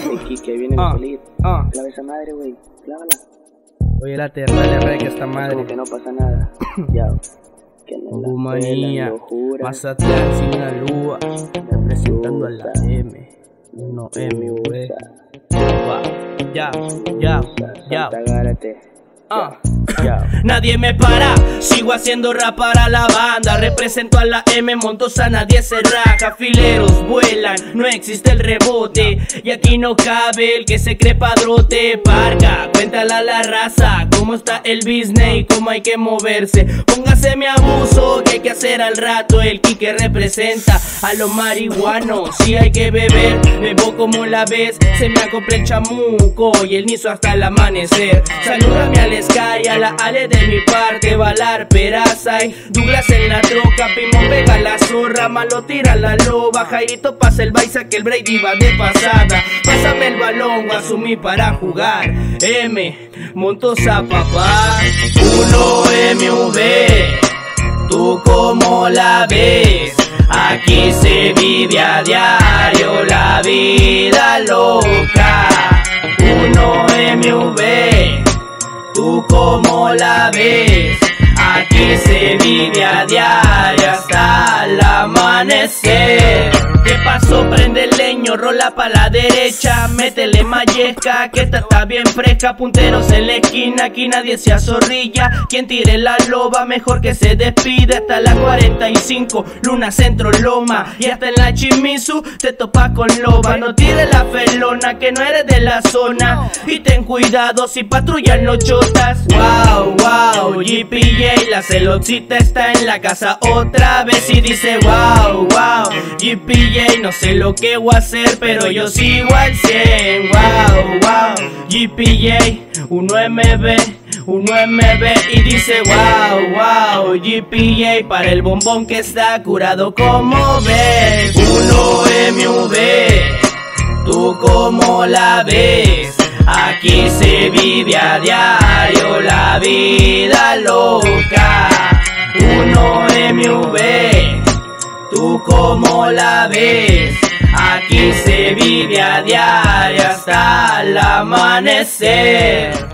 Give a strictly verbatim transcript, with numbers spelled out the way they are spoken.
Ricky, que viene Ah, de salir. ah. Clava esa madre, güey. Clávala. Oye, la dale rey que esta madre. Como que no pasa nada. Ya. Que no la Humanía, pelan, lo jura. Mazatlán, Sinaloa, representando a la M. uno M V. Ya, ya, ya. Santa Gárate. Ah. Ya. Nadie me para, sigo haciendo rap para la banda. Represento a la M, Montosa, nadie se raja. Fileros vuelan, no existe el rebote. Y aquí no cabe el que se cree padrote. Parca, cuéntale a la raza cómo está el business y cómo hay que moverse. Póngase mi abuso, que hay que hacer al rato. El Quique representa a los marihuanos. Si hay que beber, bebo como la ves. Se me acopla el chamuco y el nizo hasta el amanecer. Salúdame al Sky, a la Ale de mi parte, Valar, Peraza y Douglas en la troca. Pimo pega la zorra, Malo tira la loba. Jairito pasa el Baiza que el Brady va de pasada. Pásame el balón, asumí para jugar. M, Montosa papá. uno M V, ¿tú cómo la ves? Aquí se vive a diario la vida loca. uno M V, ¿tú cómo la ves? Aquí se vive a diario hasta el amanecer. ¿Qué pasó? Prende el leño, rola pa' la derecha, métele malleca, que esta está bien fresca. Punteros en la esquina, aquí nadie se azorrilla. Quien tire la loba, mejor que se despide. Hasta la cuarenta y cinco, Luna Centro Loma. Y hasta en la Chimizu te topas con loba. No tires la felona, que no eres de la zona. Y ten cuidado si patrullan los chotas. Wow, wow, G P J, la celosita está en la casa otra vez. Y dice wow, wow, G P J, no sé lo que voy a hacer, pero yo sigo al cien. Wow, wow, G P J, uno M V, uno M V. Y dice wow, wow, G P J, para el bombón que está curado como ves. uno M V, ¿tú cómo la ves? Aquí se vive a diario la vida loca. uno M V, ¿tú cómo la ves? Aquí se vive a diario hasta el amanecer.